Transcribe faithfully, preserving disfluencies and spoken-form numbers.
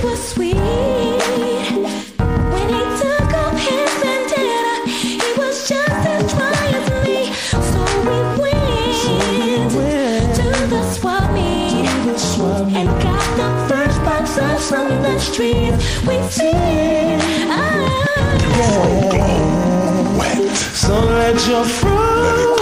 was sweet. When he took off his bandana, he was just as dry as me. So we went to the swap meet and got the first box of some Lustrious. We did. Oh. So let your front